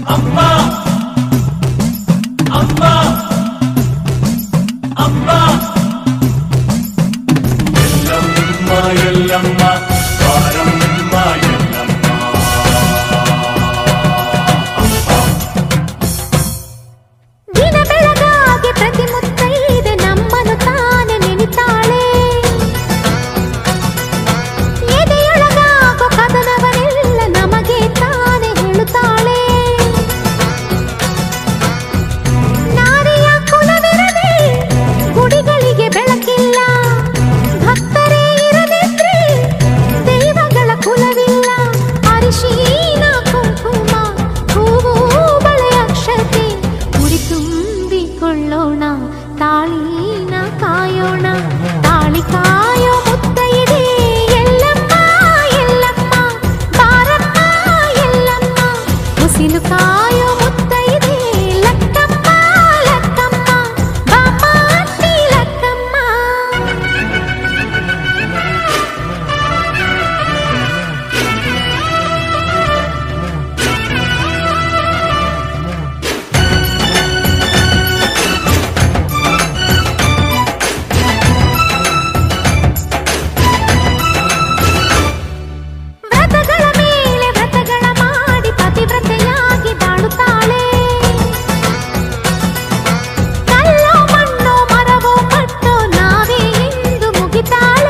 अम्मा अम्मा अम्मा यल्लम्मा यल्लम्मा बारम्मा यल्लम्मा दिन बेळगागे प्रति मुತ್ತैದೆ ನಮ್ಮನ್ನು ತಾನೆ ನೆನಿತಾಳೆ ಎದೆಯೊಳಗಾಗೋ ಕದನವನೆಲ್ಲ ನಮಗೆ ತಾನೆ ಹೇಳುತ್ತಾಳೆ ನಾರಿಯ ಕುಲವಿರದೆ ಗುಡಿಗಳಿಗೆ ಬೆಳಕಿಲ್ಲ ಭಕ್ತರೇ ಇರದಿದ್ರೆ ದೈವಗಳ ಕುಲವಿಲ್ಲ ಅರಿಶಿನ ಕುಂಕುಮ ಹೂವು ಬಳೆ ಅಕ್ಷತೆ ಉಡಿ ತುಂಬಿಕೊಳ್ಳೋಣ ತಾಳಿನ ಕಾಯೋಣ ತಾಳಿ ಕಾಯೋ ಮುತ್ತೈದೆ ಎಲ್ಲಮ್ಮ ಎಲ್ಲಮ್ಮ ಬಾರಮ್ಮ ಎಲ್ಲಮ್ಮ ಮುಸಿಲು ಕಾಯೋ ಮುತ್ತೈದೆ ಲಕ್ಕಮ್ಮ ಲಕ್ಕಮ್ಮ ಬಾಮ್ಮ ಅತ್ತಿ ಲಕ್ಕಮ್ಮ ವ್ರತಗಳ ಮೇಲೆ ವ್ರತಗಳ ಮಾಡಿ ಪತಿವ್ರತೆಯಾಗಿ ಬಾಳುತ್ತಾಳೆ ಕಲ್ಲೋ ಮಣ್ಣೋ ಮರವೋ ಕಟ್ಟೋ ನಾವೇ ಎಂದು ಮುಗಿತಾಳೆ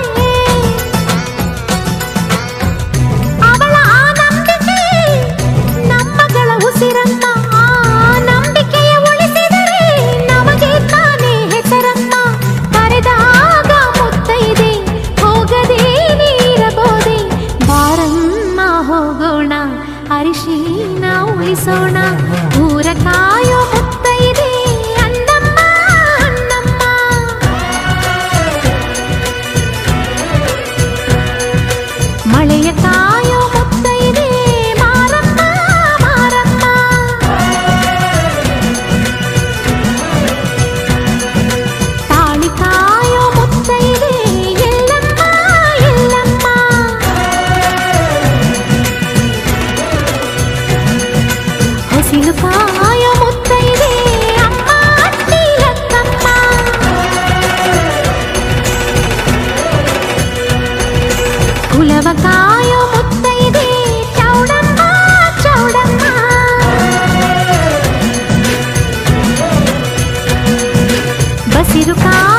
ಅವಳ ಆ ನಂಬಿಕೆ ನಮ್ಮಗಳ ಉಸಿರಮ್ಮ ಆ ನಂಬಿಕೆಯ ಉಳಿಸಿದರೆ ನಮಗೆ ತಾನೇ ಹೆಸರಮ್ಮ ಕರೆದಾಗ ಮುತ್ತೈದೆ ಹೋಗದೆ ನೀರಬೋದೆ ಬಾರಮ್ಮ ಹೋಗೋಣ ಅರಿಶಿನ ಉಳಿಸೋಣ ಊರ ಕಾಯೋ ಮುತ್ತೈದೆ ಅಣ್ಣಮ್ಮ ಅಣ್ಣಮ್ಮ ಮಳೆಯ ಕಾಯೋ ಮುತ್ತೈದೆ ಮಾರಮ್ಮ ಮಾರಮ್ಮ ತಾಳಿ ಕಾಯೋ ಮುತ್ತೈದೆ ಎಲ್ಲಮ್ಮ ಎಲ್ಲಮ್ಮ ಹಸಿಲು ಕಾಯೋ ಮುತ್ತೈದೆ ಅಮ್ಮ ಅತ್ತಿ ಲಕ್ಕಮ್ಮ ಕುಲವ ಕಾಯೋ ಮುತ್ತೈದೆ ಚೌಡಮ್ಮ ಚೌಡಮ್ಮ ಬಸಿರು ಕಾಯೋ